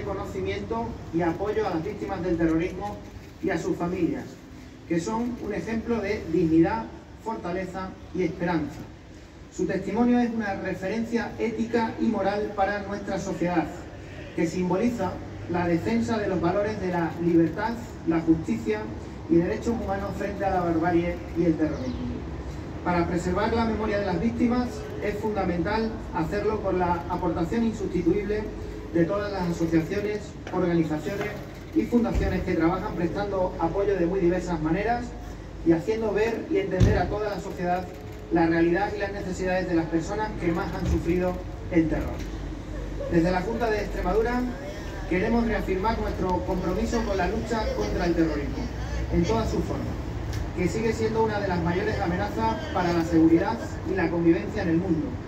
reconocimiento y apoyo a las víctimas del terrorismo y a sus familias, que son un ejemplo de dignidad, fortaleza y esperanza. Su testimonio es una referencia ética y moral para nuestra sociedad, que simboliza la defensa de los valores de la libertad, la justicia y derechos humanos frente a la barbarie y el terrorismo. Para preservar la memoria de las víctimas es fundamental hacerlo con la aportación insustituible de todas las asociaciones, organizaciones y fundaciones que trabajan prestando apoyo de muy diversas maneras y haciendo ver y entender a toda la sociedad la realidad y las necesidades de las personas que más han sufrido el terror. Desde la Junta de Extremadura queremos reafirmar nuestro compromiso con la lucha contra el terrorismo, en todas sus formas, que sigue siendo una de las mayores amenazas para la seguridad y la convivencia en el mundo,